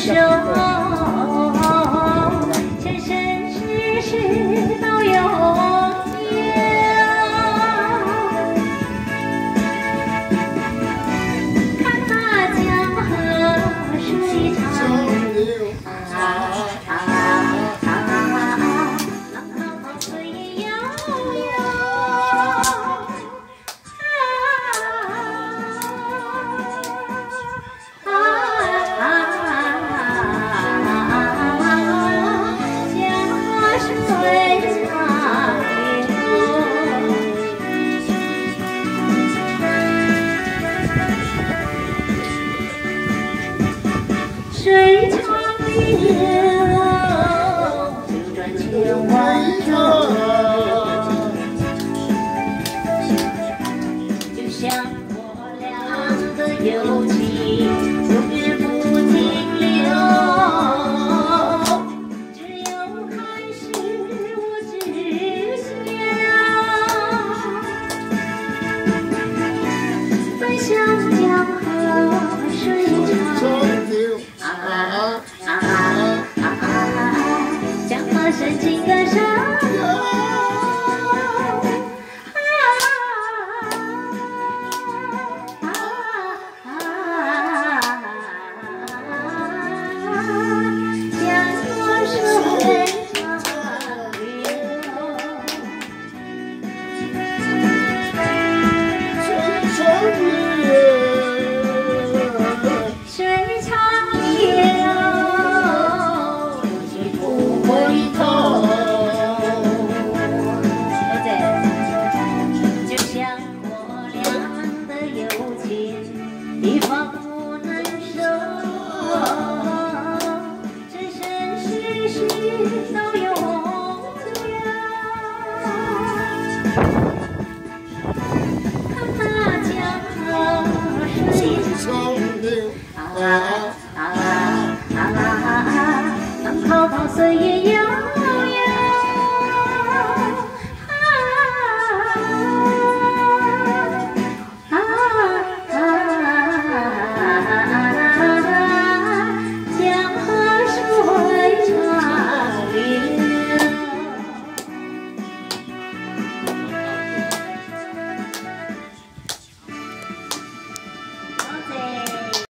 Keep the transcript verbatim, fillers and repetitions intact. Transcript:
手，生生世世到永久。看那江河水长流，啊啊啊啊！浪滔滔岁月悠悠，啊啊啊！江水长流。水长流，流转千万种，就像我俩的友情，永远不停留。只有海是我知晓，再向江河水长流。啊啊啊啊！江河深情歌声，啊啊啊！江河水长流，水长流。一方不能收，生生世世到永久。看那江河水长流，啊啊啊啊！浪滔滔岁月。